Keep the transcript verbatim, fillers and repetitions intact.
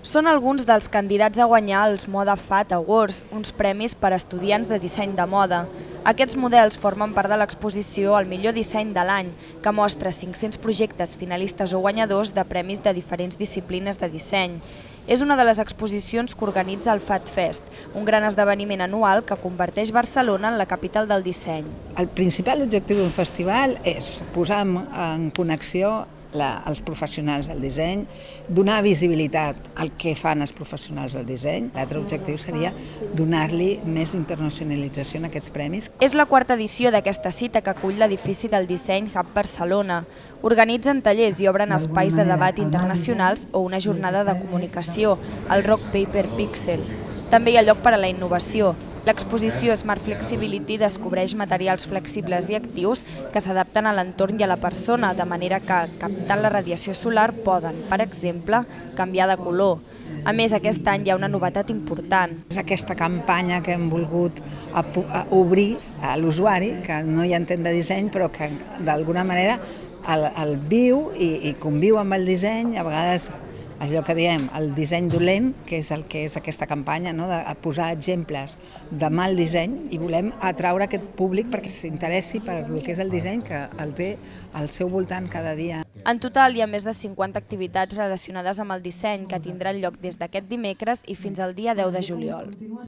Són alguns dels candidats a guanyar els Moda Fat Awards, uns premis per a estudiants de disseny de moda. Aquests models formen part de l'exposició El millor disseny de l'any, que mostra cinc-cents projectes finalistes o guanyadors de premis de diferents disciplines de disseny. És una de les exposicions que organitza el Fat Fest, un gran esdeveniment anual que converteix Barcelona en la capital del disseny. El principal objectiu d'un festival és posar en connexió La, els professionals del disseny, donar visibilitat al que fan els professionals del disseny. L'altre objectiu seria donar-li més internacionalització en aquests premis. És la quarta edició d'aquesta cita que acull l'edifici del Disseny Hub Barcelona. Organitzen tallers i obren espais de debat internacionals o una jornada de comunicació, el Rock Paper Pixel. També hi ha lloc per a la innovació. L'exposició Smart Flexibility descobreix materials flexibles i actius que s'adapten a l'entorn i a la persona, de manera que, captant la radiació solar, poden, per exemple, canviar de color. A més, aquest any hi ha una novetat important. És aquesta campanya que hem volgut obrir a l'usuari, que no hi entén de disseny, però que d'alguna manera el, el viu i, i conviu amb el disseny, a vegades allò que diem, el disseny dolent, que és el que és aquesta campanya, no? De posar exemples de mal disseny, i volem atraure aquest públic perquè s'interessi per el que és el disseny, que el té al seu voltant cada dia. En total hi ha més de cinquanta activitats relacionades amb el disseny que tindran lloc des d'aquest dimecres i fins al dia deu de juliol.